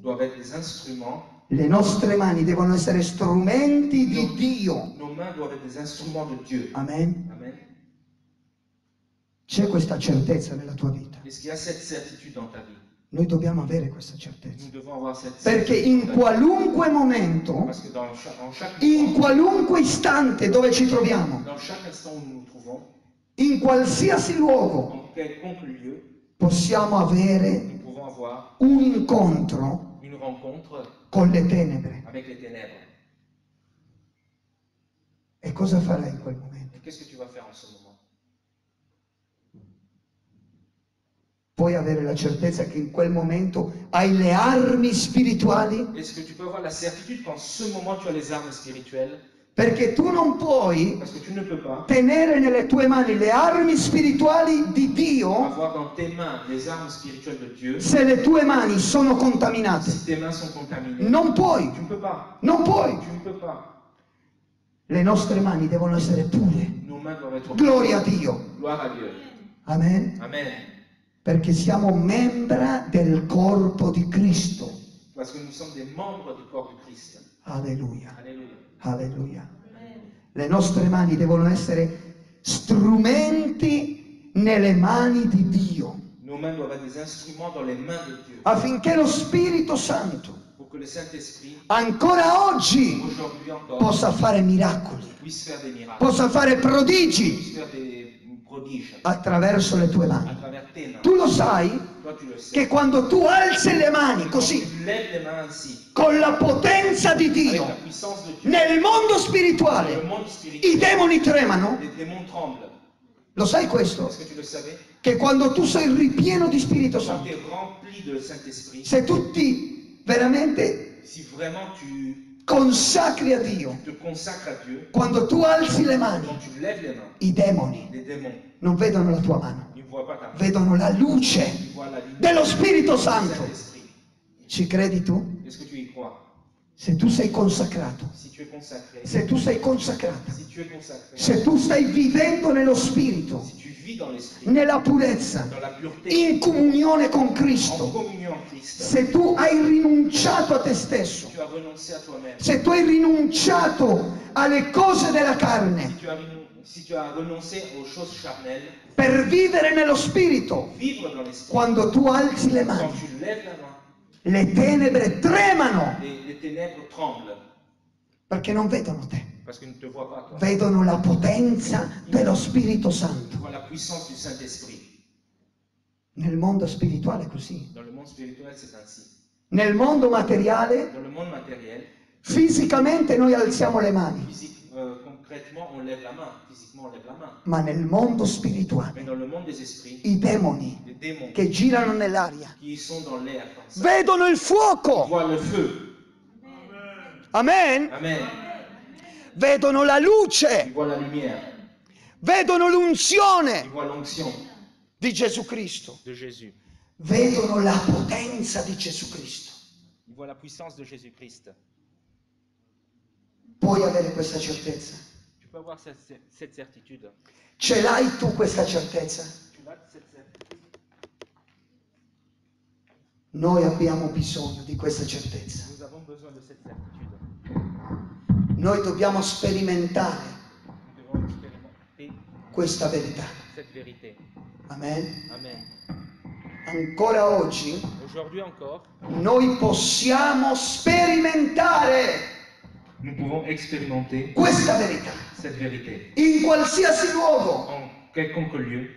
doivent être des instruments. Le nostre mani devono essere strumenti di Dio. Nos mains doivent être des instruments de Dieu. Amen. Amen. C'è questa certezza nella tua vita. Est-ce qu'il y a cette certitude dans ta vie? Noi dobbiamo avere questa certezza. Nous devons avoir cette Perché certitude in dans ta vie. qualunque momento, Parce que en chaque in moment, qualunque istante dove ci troviamo, dans chaque instant où nous nous trouvons, in qualsiasi luogo, en quelconque lieu, possiamo avere nous pouvons avoir un incontro une rencontre con le tenebre. avec les ténèbres. E cosa farai in quel momento? Et qu'est-ce que tu vas faire en ce moment? Puoi avere la certezza che in quel momento hai le armi spirituali? Est-ce que tu peux avoir la certitude qu'en ce moment tu as les armes spirituelles? Perché tu non puoi Parce que tu ne peux pas tenere nelle tue mani le armi spirituali di Dio avoir dans tes mains les armes spirituelles de Dieu se le tue mani sono contaminate. si tes mains sont contaminées. Non puoi, Tu ne peux pas. non puoi. Tu ne peux pas. Le nostre mani devono essere pure. Nos mains doivent être Gloria a Dio. Gloire à Dieu. Amen. Amen. Perché siamo membra del corpo di Cristo. Parce que nous sommes des membres du corps du Christ. Alleluia. Alléluia. Alleluia. Le nostre mani devono essere strumenti nelle mani di Dio, Nos mains doivent être des instruments dans les mains de Dieu. affinché lo Spirito Santo Pour que le Saint-Esprit, ancora oggi aujourd'hui encore, possa fare miracoli, puisse faire des miracles, possa fare prodigi puisse faire des prodiges attraverso le tue à mani. travers tes mains. Tu lo sai Toi, tu le sais. che quando tu alzi le mani Quand così, tu lèves les mains ainsi, con la potenza di avec la Dio, puissance de Dieu, nel mondo dans le spirituale, monde i spirituel, demoni tremano. les démons tremblent. Lo sai questo? Est-ce que tu le savais? Che quando tu sei ripieno di Spirito Quand Santo, tu es rempli de Saint-Esprit, se tu ti veramente si vraiment tu consacri a Dio, te consacres à Dieu, quando tu alzi le mani, quand tu lèves les mains, i demoni les démons non vedono la tua mano, ne voient pas ta main, vedono la luce ils voient la lumière dello Spirito du Santo. Saint-Esprit. Ci credi tu? Est-ce que tu y crois? Se tu sei consacrato, Si tu es consacré, se tu sei consacrata, si tu es consacré, se tu stai vivendo nello Spirito, si tu vis dans l'Esprit, nella purezza, dans la pureté, in comunione con en Cristo, communion en Christ, se tu hai rinunciato a te stesso, tu as renoncé à toi-même, se tu hai rinunciato alle cose della carne si tu as renoncé aux choses charnelles, per vivere nello Spirito, vivre dans l'Esprit, quando tu alzi le quand mani, tu lèves la main, le tenebre tremano les ténèbres tremblent, perché non vedono te, parce qu'ils ne te voient pas toi. vedono la potenza dello Spirito Tu Santo. vois la puissance du Saint-Esprit. Nel mondo spirituale è così. Dans le monde spirituel, c'est ainsi. Nel mondo materiale, Dans le monde matériel, fisicamente noi alziamo le mani, concrètement, on lève la main. Physiquement, on lève la main. ma nel mondo spirituale, Mais dans le monde des esprits, i demoni les démons che girano nell'aria qui sont dans l'air comme ça, vedono il fuoco, voient le feu. amen, Amen. vedono la Ils luce, voient la lumière. vedono Ils l'unzione voient l'onction di Gesù Cristo, de Jésus. vedono la potenza di Gesù Cristo. Ils voient la puissance de Jésus-Christ. Puoi avere questa certezza? Tu peux avoir cette certitude. Ce l'hai tu questa certezza? Tu as cette certitude. Noi abbiamo bisogno di questa certezza. Nous avons besoin de cette certitude. Noi dobbiamo sperimentare Nous devons expérimenter questa verità. cette vérité. Amen. Amen. Ancora oggi Aujourd'hui encore, noi possiamo sperimentare nous pouvons expérimenter questa verità cette vérité in qualsiasi luogo. en quelconque lieu.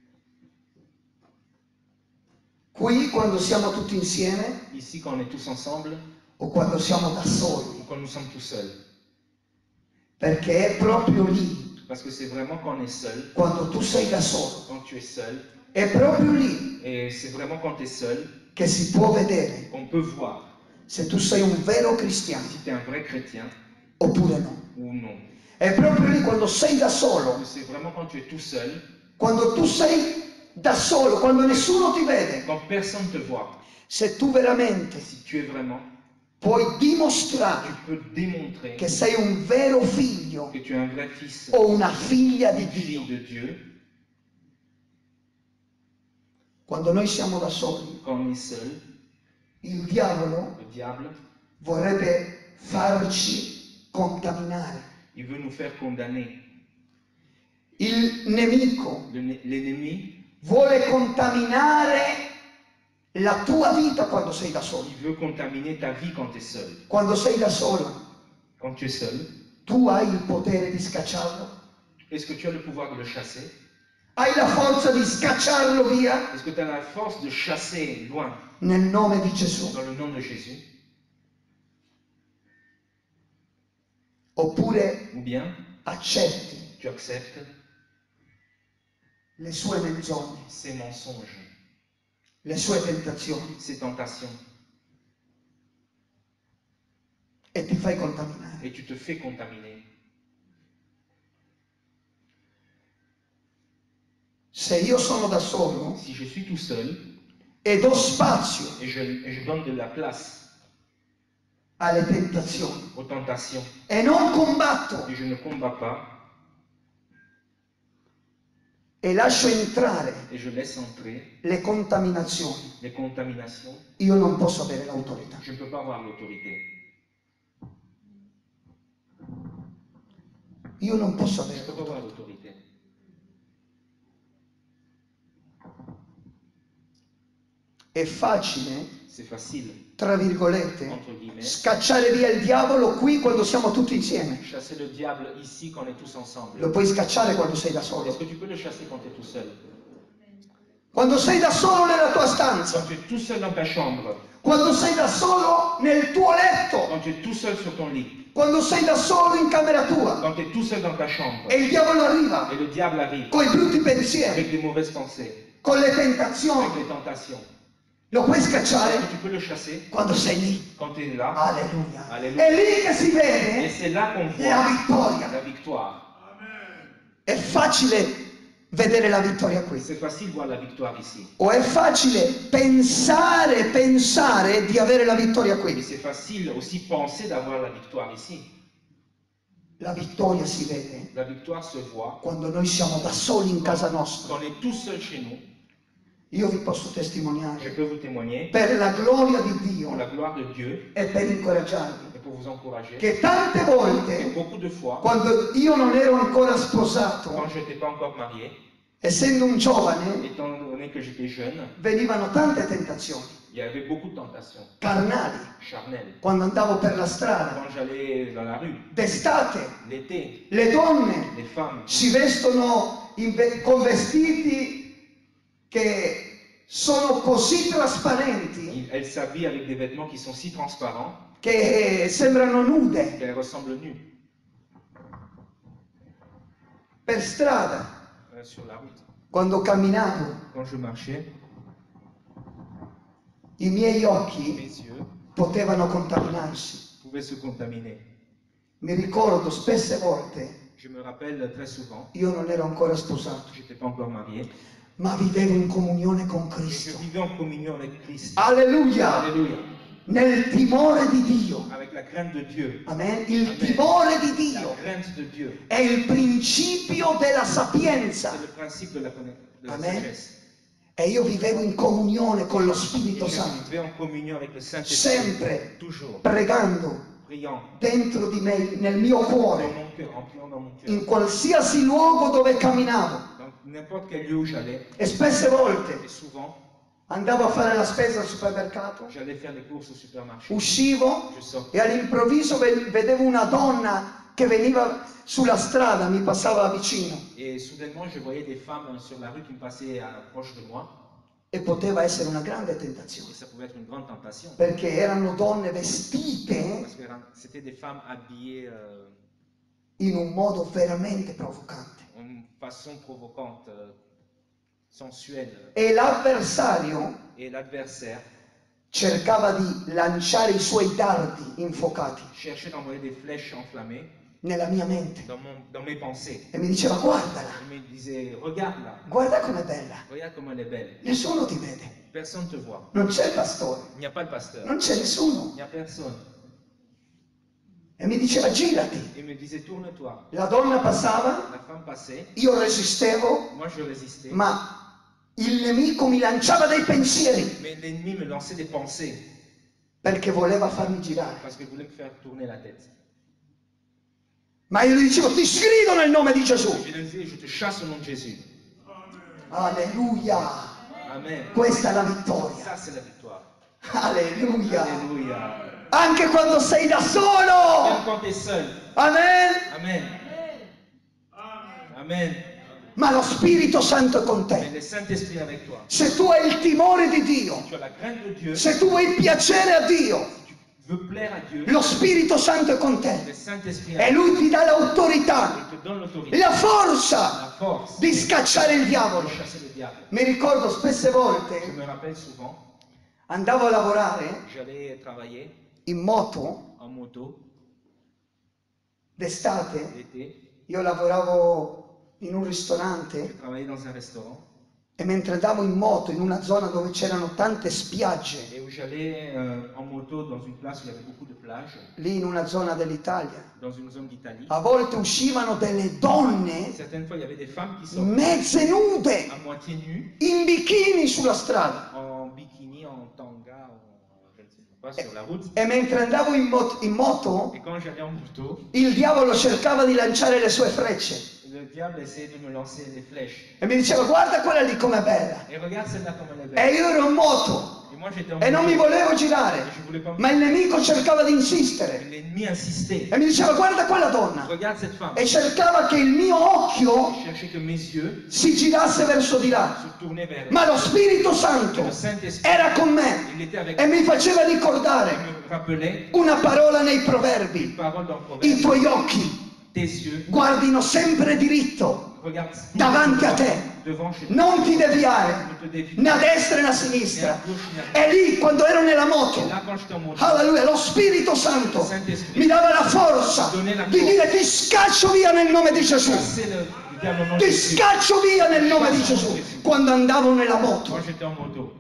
Qui quando siamo tutti insieme Ici, quand on est tous ensemble o quando siamo da soli, ou quand nous sommes tout seuls. perché è proprio lì, Parce que c'est vraiment quand on est seul, quando tu sei da solo, quand tu es seul, è proprio lì et c'est vraiment quand tu es seul che si può vedere qu'on peut voir se tu sei un vero cristiano si tu es un vrai chrétien oppure no. ou non. È proprio lì quando sei da solo, C'est vraiment quand tu es tout seul, quando tu sei da solo, quando nessuno ti vede, quand personne ne te voit. se tu veramente Si tu es vraiment, puoi tu dimostrare peux démontrer che sei un vero figlio que tu es un vrai fils o una figlia di ou fille Dio. de Dieu. Quando noi siamo da soli, Quand on est seul, Il diavolo Le diable, vorrebbe farci contaminare. il veut nous faire condamner. Il nemico L'ennemi, vuole contaminare la tua vita quando sei da solo. il veut contaminer ta vie quand tu es seul. Quando sei da solo, Quand tu es seul, tu hai il potere di scacciarlo? est-ce que tu as le pouvoir de le chasser? Hai la forza di scacciarlo via? Est-ce que tu as la force de chasser loin Nel nome di Gesù. dans le nom de Jésus? Oppure Ou bien accetti tu acceptes le sue menzogne, ces mensonges, le sue tentazioni ces tentations, e ti fai contaminare. et tu te fais contaminer. Se io sono da solo Si je suis tout seul e do spazio et je donne de la place alle tentazioni aux tentations e non combatto et je ne combats pas e lascio entrare et je laisse entrer le contaminazioni, les contaminations, io non posso avere l'autorità. je ne peux pas avoir l'autorité. Io non posso Je avere ne peux pas l'autorità. avoir l'autorité. È facile, C'est facile, tra virgolette, entre guillemets, scacciare via il diavolo qui quando siamo tutti insieme. chasser le diable ici quand on est tous ensemble. Lo puoi scacciare quando sei da Est-ce solo. que tu peux le chasser quand tu es tout seul? Quando sei da solo nella tua stanza. Quand tu es tout seul dans ta chambre, Quando sei da solo nel tuo letto. quand tu es tout seul sur ton lit, Quando sei da solo in camera tua. quand tu es tout seul dans ta chambre, E il diavolo arriva et le diable arrive con i brutti pensieri, avec des mauvaises pensées, con le avec tentazioni. les tentations. Lo puoi Est-ce scacciare que tu peux le chasser quando sei lì. quand tu es là? Alleluia. Alleluia. È lì che si Et vede c'est là qu'on la voit vittoria. la victoire. È facile vedere la vittoria qui. C'est facile de voir la victoire ici. O è facile pensare di avere la vittoria Mais qui. c'est facile aussi penser d'avoir la victoire ici. La vittoria si vede La victoire se voit quando noi siamo da soli in casa nostra. quand on est tout seul chez nous. Io vi posso Je testimoniare peux vous témoigner, per la gloria di pour Dio la gloire de Dieu e per incoraggiarvi et pour vous encourager, che tante et volte beaucoup de fois, quando io non ero ancora sposato, quand je n'étais pas encore marié, essendo un giovane, étant donné que j'étais jeune, venivano tante tentazioni il y avait beaucoup de tentations carnali charnelles. quando andavo per la strada. Quand j'allais dans la rue, D'estate l'été, le donne les femmes si vestono con vestiti che sono così trasparenti elles s'habillent avec des vêtements qui sont si transparents che sembrano nude qu'elles ressemblent nues per strada. sur la route. Quando camminavo, Quand je marchais, i miei occhi mes yeux potevano contaminarsi. pouvaient se contaminer. Mi ricordo spesse volte, Je me rappelle très souvent, io non ero ancora sposato, je n'étais pas encore marié, ma vivevo in comunione con et je Cristo. vivais en communion avec Christ. Alleluia! Alléluia. Nel timore di Dio. Avec la crainte de Dieu. Amen. Il Amen. timore di La Dio crainte de Dieu. è il principio della sapienza. C'est le principe de la Amen. sagesse. E io vivevo in comunione con lo Et Spirito je Santo, vivais en communion avec le Saint-Esprit. sempre Toujours. pregando Priant dentro di me, nel mio dans cuore, mon cœur, en priant dans mon cœur. in qualsiasi luogo dove camminavo. Dans n'importe quel lieu où j'allais. E spesse volte Et souvent, andavo a fare la spesa al supermercato, j'allais faire des courses au supermarché. uscivo Je sortais. e all'improvviso vedevo una donna che veniva sulla strada, mi passava vicino, Et soudainement, je voyais des femmes sur la rue qui me passaient proche de moi. e poteva essere una grande Et tentazione, ça pouvait être une grande tentation. perché erano donne vestite Parce que c'était des femmes habillées in un modo veramente provocante. en façon provocante, sensuelle. E l'avversario Et l'adversaire cercava di lanciare i suoi dardi infuocati cherchait d'envoyer des flèches enflammées nella mia mente dans mes pensées. e mi diceva: guardala, Il me disait, regarde-la, guarda com'è bella, regarde comme elle est belle. nessuno ti vede, Personne ne te voit. non c'è il pastore, Il n'y a pas de pasteur. non c'è nessuno. Il n'y a personne. E mi diceva: girati. Il me disait, tourne-toi. La donna passava, La femme passait. io resistevo, Moi, je résistais. ma il nemico mi lanciava dei pensieri Mais l'ennemi me lançait des pensées. perché voleva farmi girare. parce qu'il voulait me faire tourner la tête. Ma io gli dicevo, ti sgrido nel nome di Gesù. Je lui disais, je te chasse au nom de Jésus. Alleluia. Amen. Questa è la vittoria. Ça, c'est la victoire. Alleluia. Alléluia. Anche quando sei da Même solo. quand tu es seul. Amen. Amen. Amen. Ma lo Spirito Santo è con Mais te. le Saint-Esprit est avec toi. Se tu hai il timore di Dio, Tu as la crainte de Dieu. se tu vuoi piacere a Dio, Tu veux plaire a Dieu. lo Spirito Santo è con Le te. Saint-Esprit est E avec Lui ti dà l'autorità, toi. Il te donne l'autorité. la La forza force di scacciare il de diavolo. chasser le diable. Mi ricordo spesse Je volte me rappelle souvent, andavo a lavorare j'allais travailler in moto en moto d'estate. l'été. Io lavoravo in un Je ristorante travaillais dans un restaurant e mentre andavo in moto in una zona dove c'erano tante spiagge, et où j'allais en moto dans une place où il y avait beaucoup de plages, lì in una zona dell'Italia, dans une zone d'Italie. a volte uscivano delle donne Certaines fois, il y avait des femmes qui sortaient mezze nude, à moitié nues, in bikini sulla strada. en bikini, en tanga, je ne sais pas, sur la route. E mentre andavo in moto, Et quand j'allais en moto, il diavolo cercava di lanciare le sue frecce le diable essayait de me lancer des flèches. e mi diceva guarda quella lì com'è bella. Et regarde celle-là comme elle est E belle. io ero in moto Et moi j'étais en e non mi moto. volevo girare, Et je voulais pas ma il nemico cercava di insistere L'ennemi insistait. e mi diceva guarda quella donna Regarde cette femme. e cercava che il mio occhio Je cherchais que mes yeux si girasse verso di là, se tournaient vers ma lo Spirito Santo le Saint-Esprit. era con me Il était avec e moi. mi faceva Il ricordare me rappelait una parola nei une proverbi: parole dans le i proverbe. tuoi occhi Tes yeux guardino sempre diritto regardent davanti a te, devant chez toi. non ti deviare Ne te dévie né a pas. destra né a sinistra. E lì quando ero nella Et moto, là quand j'étais en moto, alleluia, lo Spirito Santo mi dava la forza di dire ti scaccio via nel nome di Gesù, chasser le diable au nom de ti Jésus. scaccio via nel nome di Gesù quando andavo nella moto. Quand j'étais en moto.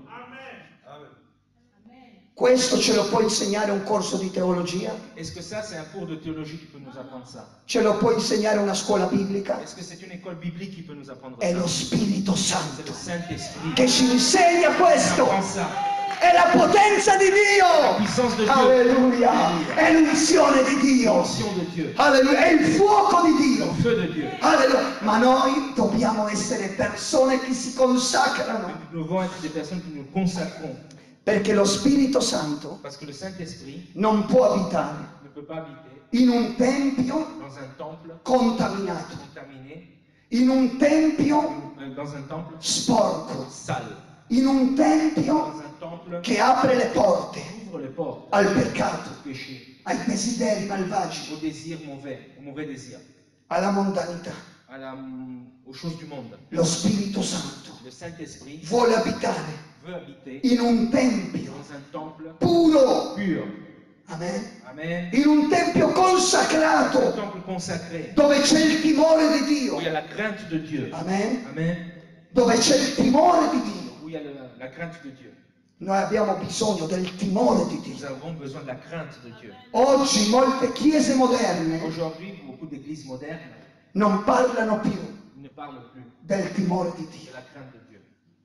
Questo ce lo può insegnare un corso di teologia? Est-ce que ça c'est un cours de théologie qui peut nous apprendre ça? Ce lo può insegnare una scuola biblica? Est-ce que c'est une école biblique qui peut nous apprendre È lo ça? Spirito C'est Santo le Saint-Esprit che ci insegna questo. apprend ça. È la potenza di La Dio. puissance de Dieu. Alleluia. È l'unzione di Dio. L'onction de Dieu. Alleluia. È il fuoco di Le Dio. feu de Dieu. Alleluia. Ma noi dobbiamo essere persone che si consacrano, Nous devons être des personnes qui nous consacrons. perché lo Spirito Santo Parce que le Saint-Esprit non può abitare ne peut pas habiter in un tempio dans un temple contaminato, contaminé, in un tempio dans un temple sporco, sale, in un tempio dans un temple che apre le porte qui ouvre les portes al peccato, au péché, ai desideri malvagi, au désir mauvais, au mauvais désir, alla mondanità. aux choses du monde. Lo Spirito Santo Le Saint-Esprit vuole abitare veut habiter in un tempio dans un temple puro, pur. amen, Amen. in un tempio Un consacrato temple consacré dove c'è il timore di Dio, où il y a la crainte de Dieu. amen, Amen. dove c'è il timore di Dio. Où il y a la crainte de Dieu. Noi abbiamo bisogno del timore di Nous Dio. avons besoin de la crainte de Dieu. Oggi molte chiese moderne Aujourd'hui, beaucoup d'églises modernes non parlano più ne parlent plus del timore di de Dio. la crainte de Dieu.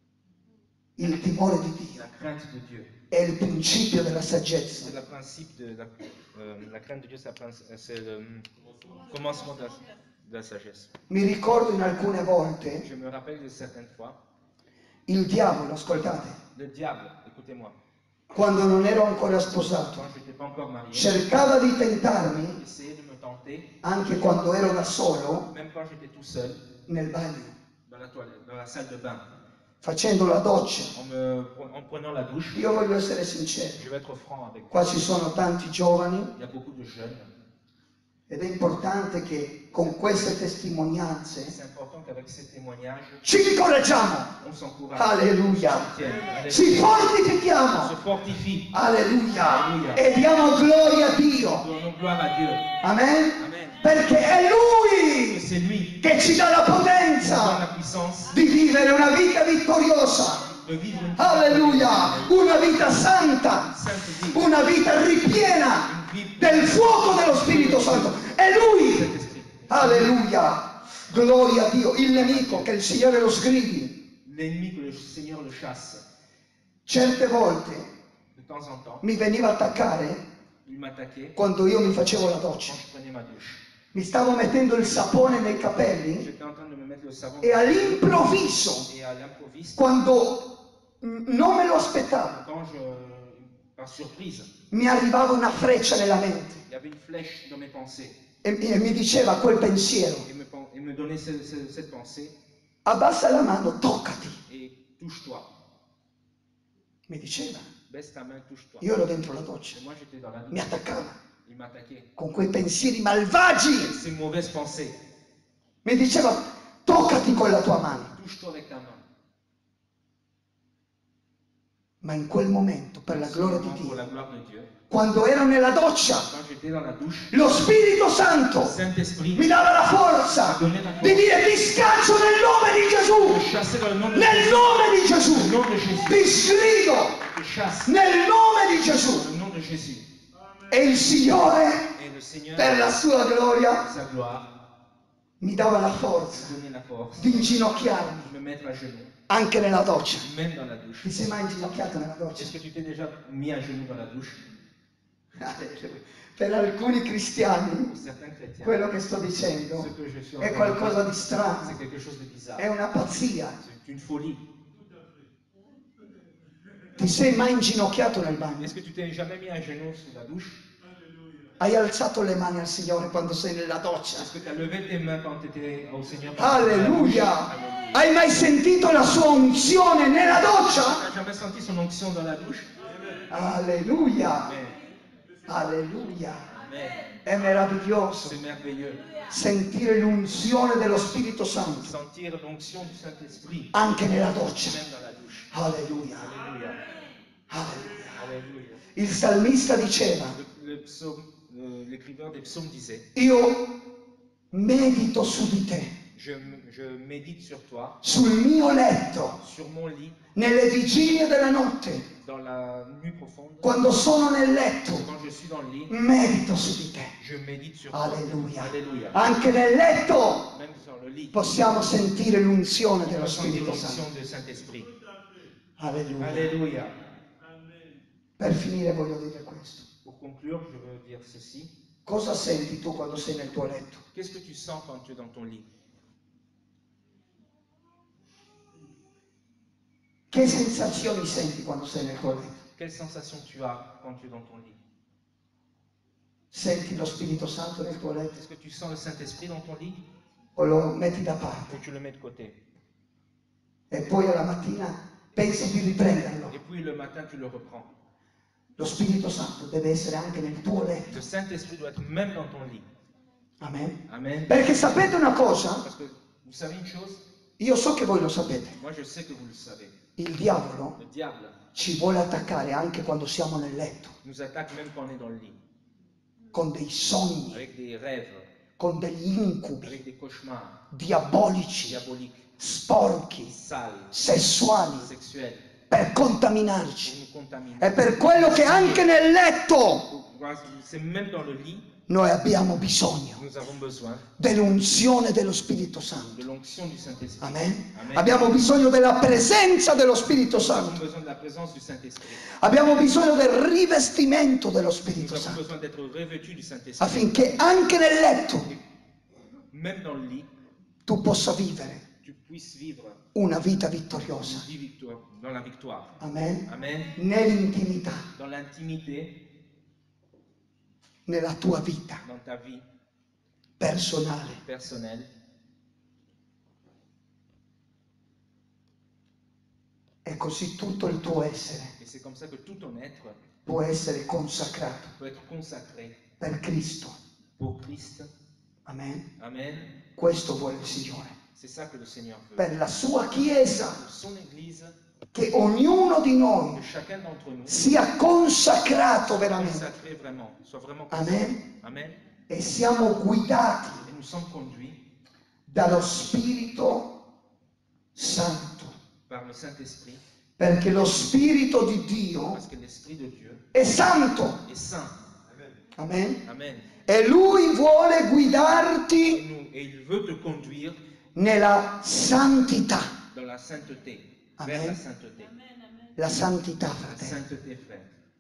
Il timore di Dio La crainte de Dieu. è il principio della saggezza. C'est le principe de la crainte de Dieu, c'est le commencement de la sagesse. Mi ricordo in alcune volte Je me rappelle de certaines fois, il diavolo, ascoltate, le diable, écoutez-moi, quando non ero ancora sposato, quand je n'étais pas encore marié, cercava di tentarmi essayait de me tenter, anche quando ero da solo même quand j'étais tout seul, nel bagno, dans la toilette, dans la salle de bain, facendo la doccia. en prenant la douche. Io voglio essere sincero, Je vais être franc avec vous. qua ci sono tanti giovani Il y a beaucoup de jeunes. ed è importante che con queste testimonianze C'est important qu'avec ces témoignages, ci incoraggiamo. on s'encourage. Alleluia. On se soutienne. Ci On fortifichiamo. se fortifie. Alleluia. Alleluia. E diamo gloria a Dio. Donnons gloire à Dieu. Amen. Amen. Perché è Et Lui c'est lui che ci dà la qui donne la potenza puissance di vivere una vita vittoriosa. de vivre une Alleluia. Una vita santa. sainte vie. Una vita ripiena Une vie del fuoco dello Spirito Santo. È Lui. Saint-Esprit. Alleluia. Gloria a Dio. Il nemico, che il Signore lo sgridi. L'ennemi que le Seigneur le chasse. Certe volte de temps en temps, mi veniva a attaccare il m'attaquait quando io mi facevo la doccia. quand je prenais ma douche. Mi stavo mettendo il sapone nei capelli J'étais en train de me mettre le savon e all'improvviso, et à l'improviste, quando non me lo aspettavo, quand par surprise, mi arrivava una freccia nella mente il y avait une flèche dans mes pensées e mi diceva quel pensiero: et me donnait cette pensée abbassa la mano, toccati. et touche-toi, Mi diceva. baisse ta main, touche-toi. Io ero dentro la doccia, Et moi j'étais dans la mi douche, attaccava il m'attaquait. con quei pensieri malvagi. Ces mauvaises pensées, Mi diceva: toccati con la tua mano. touche-toi avec ta main. Ma in quel momento, per la gloria di Pour la Dio, gloire de Dieu, quando ero nella doccia, quand j'étais dans la douche, lo Spirito Santo le Saint-Esprit mi dava la forza di dire: ti scaccio nel nome di me Gesù, chassait dans le nom de nel Jésus. nome di Gesù, Au nom de Jésus, ti sgrido je chasse nel nome di dans Gesù. le nom de Jésus. E il Signore, Et le Seigneur, per la sua gloria, sa gloire, mi dava la forza me donnait la force di inginocchiarmi de me mettre à genoux, anche nella doccia. même dans la douche. Ti sei mai inginocchiato nella doccia? Est-ce que tu t'es déjà mis à genoux dans la douche? Per alcuni Pour cristiani, certains chrétiens, quello che sto dicendo ce que je suis en è train de qualcosa dire, di strano, c'est quelque chose de bizarre. è una pazzia. C'est une folie. Ti sei mai inginocchiato nel bagno? Est-ce que tu t'es jamais mis à genoux sous la douche? Hai alzato le mani al Signore quando sei nella doccia? Est-ce que tu as levé tes mains quand tu étais au Seigneur? Alleluia! Hai mai sentito la sua unzione nella Tu doccia? n'as jamais senti son onction dans la douche? Alleluia! Amen. Alleluia! Amen. È meraviglioso C'est merveilleux. sentire l'unzione dello Spirito Santo Sentir l'onction du Saint-Esprit, anche nella doccia. même dans la douche. Alleluia! Alléluia. Alleluia! Alléluia. Il salmista diceva: L'écrivain des psaumes disait, io medito su di te, je médite sur toi, sul mio letto, sur mon lit, nelle vigilie della notte, dans la nuit profonde. quando sono nel letto, Quand je suis dans le lit, medito su di te. je médite sur toi. Alleluia! Alléluia. Anche nel letto Même sur le lit, possiamo sentire l'unzione on dello peut sentir Spirito Santo. l'onction du Saint-Esprit. Alleluia! Alléluia. Per finire voglio dire questo. Pour conclure, je veux dire ceci. Cosa senti tu quando sei nel tuo letto? Qu'est-ce que tu sens quand tu es dans ton lit? Che sensazioni senti quando sei nel tuo letto? Quelle sensation tu as quand tu es dans ton lit? Senti lo Spirito Santo nel tuo letto Est-ce que tu sens le Saint-Esprit dans ton lit o lo metti da parte ou tu le mets de côté? e poi alla mattina pensi di riprenderlo? Et puis le matin, tu le reprends. Lo Spirito Santo deve essere anche nel tuo letto. Le Saint-Esprit doit être même dans ton lit. Amen. Amen. Perché sapete una cosa? Parce que vous savez une chose? Io so che voi lo sapete. Moi, je sais que vous le savez. Il diavolo Le diable ci vuole attaccare anche quando siamo nel letto, nous attaque même quand on est dans le lit, con dei sogni, avec des rêves, con degli incubi avec des cauchemars diabolici, diaboliques, sporchi, sales, sessuali, sexuels, per pour contaminarci. nous contaminer. È per quello che anche nel letto C'est même dans le lit, noi abbiamo bisogno nous avons besoin dell'unzione dello Spirito Santo. de l'onction du Saint-Esprit. Amen. Amen. Abbiamo bisogno della presenza dello Spirito Nous avons Santo. besoin de la présence du Saint-Esprit. Abbiamo bisogno del rivestimento dello Nous Spirito avons Santo besoin d'être revêtus du Saint-Esprit. affinché anche nel letto Même dans le lit, tu possa vivere tu puisses vivre una vita une vittoriosa. vie victoire, dans la victoire. Amen. Amen. Nell'intimità, Dans l'intimité, nella tua vita dans ta vie personale. personnelle. E così tutto il tuo essere Et c'est comme ça que tout ton être può essere consacrato peut être consacré per Cristo. pour Christ. Amen. Amen. Questo vuole il Signore. C'est ça que le Seigneur veut. Per la sua Chiesa, Pour son Église, che ognuno di que noi chacun d'entre nous sia consacrato veramente. consacré vraiment, soit vraiment Amen. consacré. Amen. E siamo guidati Et nous sommes conduits dallo Spirito Santo. par le Saint-Esprit, Perché lo Spirito di Dio parce que l'Esprit de Dieu è santo. est saint. Amen. Amen. E Lui vuole guidarti Et il veut te conduire nella santità. dans la sainteté, Amen. vers la sainteté. La santità, La fratello. sainteté, frère.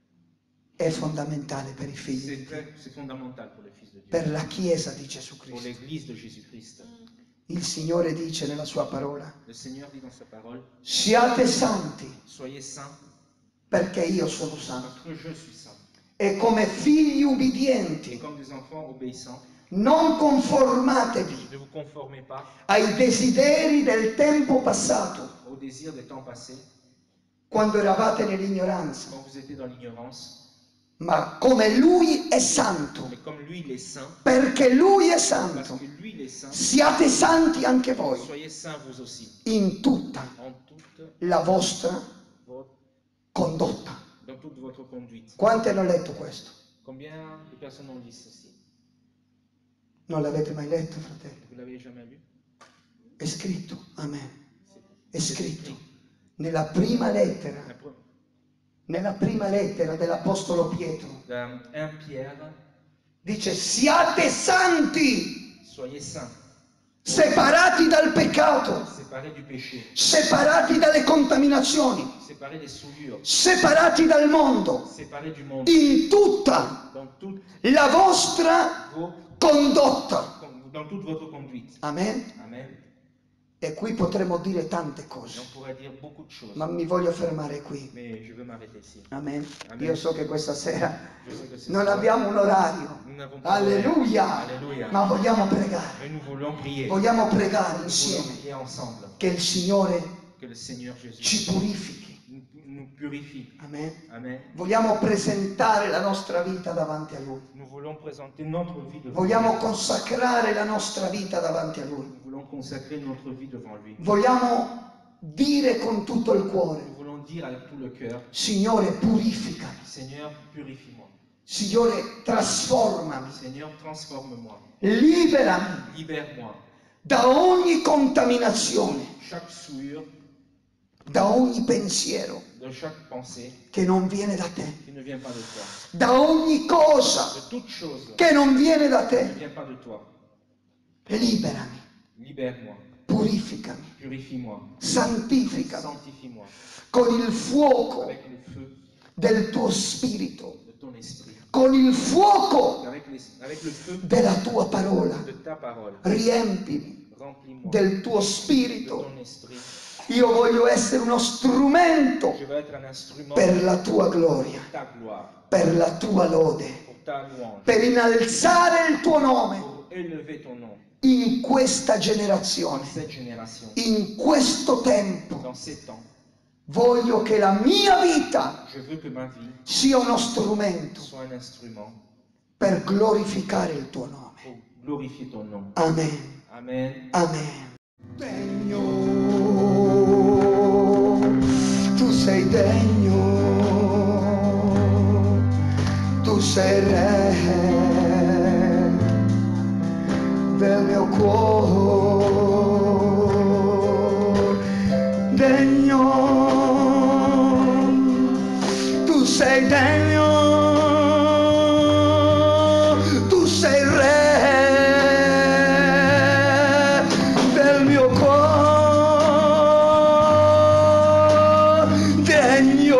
è fondamentale per i figli di Dio, C'est fondamental pour les fils de Dieu, per la Chiesa di Gesù pour Cristo. l'église de Jésus-Christ. Il Signore dice nella sua parola: Le Seigneur dit dans sa parole, siate santi soyez saints perché io sono santo. parce que je suis saint. E come figli Et ubbidienti comme des enfants obéissants, non conformatevi ne vous conformez pas ai desideri del tempo passato, aux désirs des temps passés, quando eravate nell'ignoranza, quand vous étiez dans l'ignorance, ma come Lui è santo, mais comme lui il est saint, perché Lui è parce santo, que lui il est saint, siate santi anche voi soyez saints vous aussi, in tutta en toute la vostra votre, condotta. dans toute votre conduite. Quanti hanno letto questo? Combien de personnes ont lu ceci? Non l'avete mai letto, fratelli? Vous l'avez jamais lu? È scritto, amen. È C'est scritto écrit. nella prima lettera, La pre- nella prima lettera dell'Apostolo Pietro. Dans 1 Pierre, Dice: siate santi, soyez saints, separati dal peccato, séparés du péché, separati dalle contaminazioni, séparés des souillures, separati dal mondo, séparés du monde, in tutta dans toute, la vostra vos, condotta. dans toute votre conduite. Amen. Amen. E qui potremmo dire tante Et cose, on pourrait dire beaucoup de choses, ma mi voglio fermare qui. mais je veux m'arrêter ici. Amen. Amen. Io so che questa sera Je sais que ce non soir, abbiamo un orario. nous n'avons pas Alleluia. Alléluia. Ma vogliamo pregare. Mais nous voulons prier. Vogliamo pregare Nous voulons insieme prier ensemble. che il Signore Que le Seigneur Jésus ci purifichi. nous purifie. Amen. Amen. Vogliamo presentare la nostra vita davanti a Lui. Nous voulons présenter notre vie devant Vogliamo lui. consacrare la nostra vita davanti a Lui. Nous voulons consacrer notre vie devant lui. Vogliamo dire con tutto il cuore: Nous voulons dire avec tout le cœur, Signore, purificami. Seigneur, purifie-moi. Signore, trasformami. Seigneur, transforme-moi. Liberami Libère-moi. da ogni contaminazione, Chaque souillure, da ogni pensiero de chaque pensée che non viene da te, qui ne vient pas de toi. da ogni cosa De toute chose che non viene da qui ne te. vient pas de toi. Liberami, Libère-moi. purificami, Purifie-moi. santificami Sanctifie-moi. con il fuoco Avec le feu del tuo spirito, de ton esprit. con il fuoco Avec le feu della tua parola. de ta parole. Riempimi Remplis-moi del tuo de spirito. ton esprit. Io voglio essere uno strumento Je veux être un instrument per la tua gloria, pour ta gloire, per la tua lode, pour ta louange, per innalzare il tuo nome pour élever ton nom in questa dans generazione, cette génération, in questo tempo. dans ces temps. Voglio che la mia vita Je veux que ma vie sia uno strumento soit un instrument per glorificare il tuo nome. pour glorifier ton nom. Amen. Amen. Amen. Degno, tu sei degno, tu sei re del mio cuore. Degno, tu sei degno, tu sei re del mio cuore. Degno,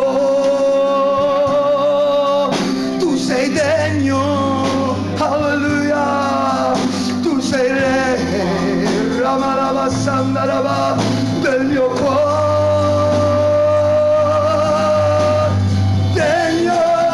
tu sei degno, alleluia, tu sei re, ramarava sandarava del mio cuore. Degno,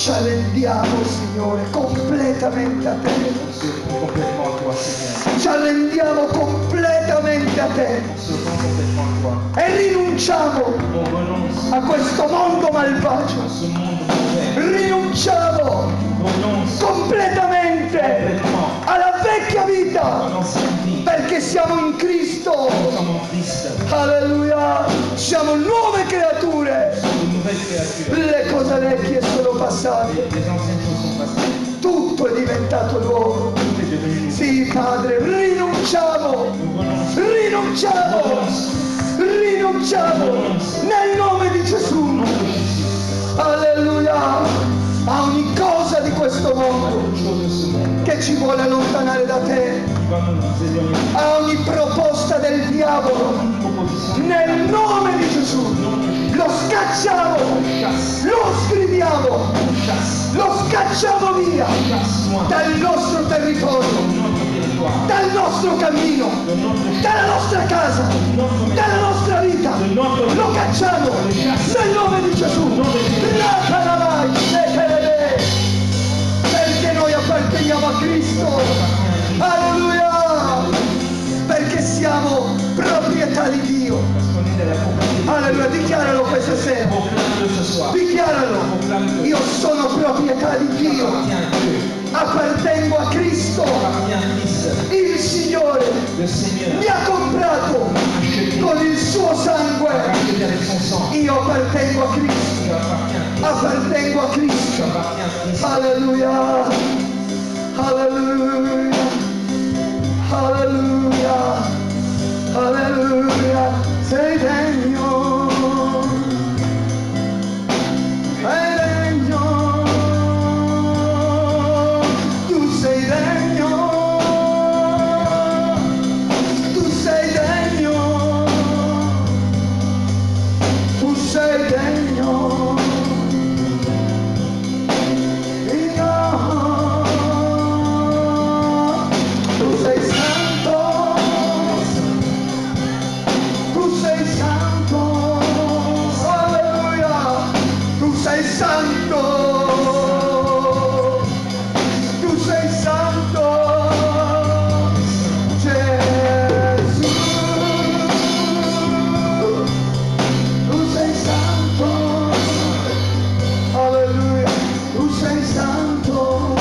ci arrendiamo, Signore, completamente a te. On se rend complètement à toi, Seigneur. Ci arrendiamo completamente a te On se rend complètement à toi. e rinunciamo On renonce a questo mondo malvagio. à ce monde mauvais. Rinunciamo On renonce completamente complètement alla vecchia à vita l'ancienne vie. perché siamo in Cristo. Nous sommes en Christ. Alleluia, siamo nuove creature. Une nouvelle créature. Le cose vecchie sono passate, Les anciennes choses sont passées. tutto è diventato nuovo. Tout est devenu nouveau. Sì, Padre, rinunciamo, Nous renonçons. rinunciamo, rinunciamo nel nome di Gesù. Alleluia, a ogni cosa di questo mondo Toute chose de ce monde che ci vuole allontanare da te, qui va nous éloigner. a ogni proposta del diavolo, Toute proposition nel nome di Gesù, lo scacciamo, lo sgridiamo, on chasse. lo scacciamo via Chasse loin dal nostro territorio, de notre territoire. dal nostro cammino, De notre dalla nostra casa, dalla nostra vita, lo cacciamo nel nome di Gesù. Perché noi apparteniamo a Cristo, alleluia, perché siamo proprietà di Dio. Parce qu'on est de la propriété. Alleluia, dichiaralo questa sera, Proclame-le ce soir. dichiaralo, io sono proprietà di Dio, Appartiens à Dieu. appartengo a Cristo, Appartiens à Christ. il Signore Le Seigneur mi ha comprato acheté. con il suo sangue, Acheté avec son sang. io appartengo a Cristo, Tu appartiens à Christ. appartengo a Tu Cristo, appartiens à Christ. alleluia, alleluia, alleluia, alleluia, sei degno, sei degno, tu sei degno, tu sei degno, tu sei degno. Tu sei santo, tu sei santo, alleluia, tu sei santo, tu sei santo, Gesù, tu sei santo, alleluia, tu sei santo.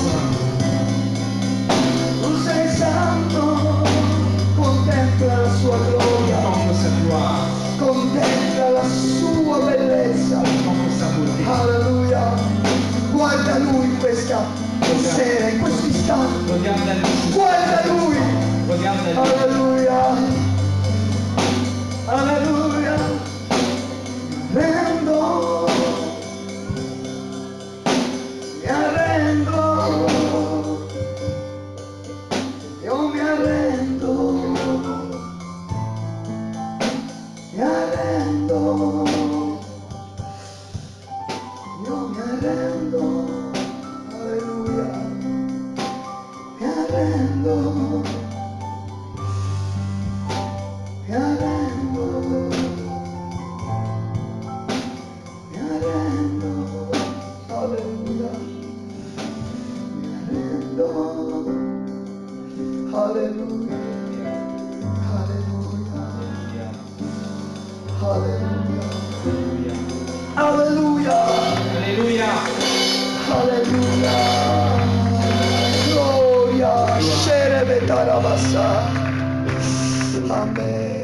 Tu sei santo, contempla la sua gloria, Contemple sa gloire. contempla la sua bellezza, Contemple sa beauté. alleluia, guarda Lui questa sera, in questo istante, Regarde la luce. guarda Lui, Regarde la luce. alleluia, alleluia, rendo, mi arrendo. Io mi arrendo, mi arrendo, io mi arrendo, alleluia, mi arrendo, mi arrendo, mi arrendo, alleluia, mi arrendo. Alleluia, alleluia, alleluia, alleluia, Alléluia. alleluia, gloria, Sherebetarabasa, amen.